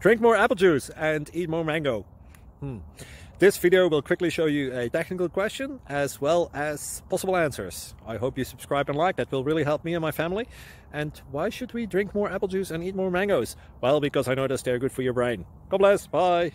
Drink more apple juice and eat more mango. This video will quickly show you a technical question as well as possible answers. I hope you subscribe and like, that will really help me and my family. And why should we drink more apple juice and eat more mangoes? Well, because I noticed they're good for your brain. God bless, bye.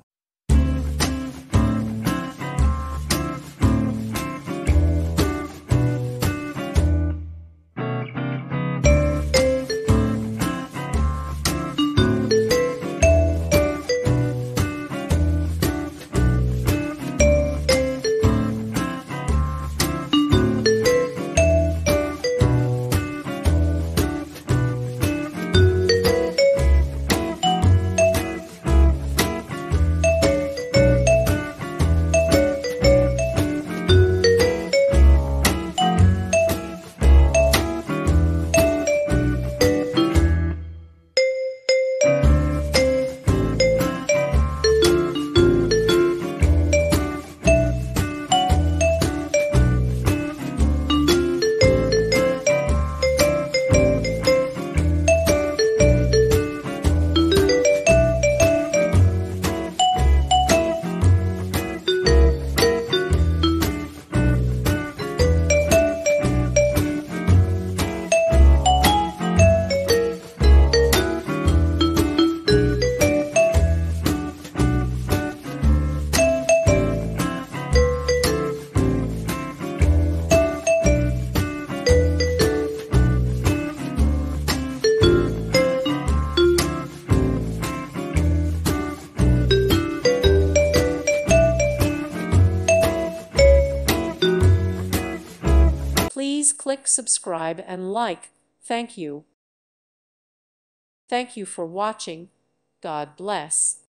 Please click subscribe and like. Thank you. Thank you for watching. God bless.